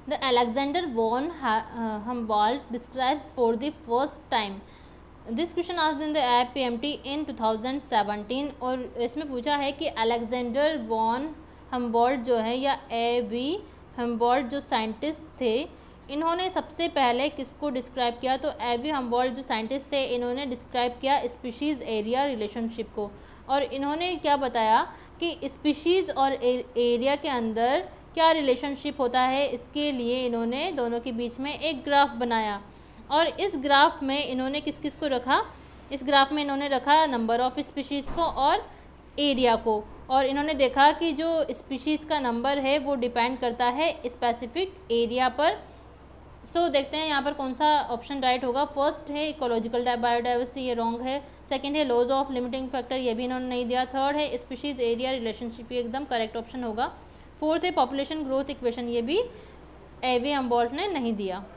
The Alexander von Humboldt describes for the first time this question asked in the AI PMT in 2017। और इसमें पूछा है कि Alexander von Humboldt जो है या AV हम्बोल्ट जो साइंटिस्ट थे, इन्होंने सबसे पहले किसको डिस्क्राइब किया? तो AV हम्बोल्ट जो साइंटिस्ट थे, इन्होंने डिस्क्राइब किया स्पीशीज़ एरिया रिलेशनशिप को। और इन्होंने क्या बताया कि स्पीशीज़ और एरिया के अंदर क्या रिलेशनशिप होता है, इसके लिए इन्होंने दोनों के बीच में एक ग्राफ बनाया। और इस ग्राफ में इन्होंने किस किस को रखा? इस ग्राफ में इन्होंने रखा नंबर ऑफ़ स्पीशीज़ को और एरिया को। और इन्होंने देखा कि जो स्पीशीज़ का नंबर है वो डिपेंड करता है स्पेसिफिक एरिया पर। सो देखते हैं यहाँ पर कौन सा ऑप्शन राइट होगा। फर्स्ट है इकोलॉजिकल बायोडाइवर्सिटी, ये रॉन्ग है। सेकंड है लॉज ऑफ लिमिटिंग फैक्टर, ये भी इन्होंने नहीं दिया। थर्ड है स्पीशीज़ एरिया रिलेशनशिप, ये एकदम करेक्ट ऑप्शन होगा। फोर्थ है पॉपुलेशन ग्रोथ इक्वेशन, ये भी AV हम्बोल्ट ने नहीं दिया।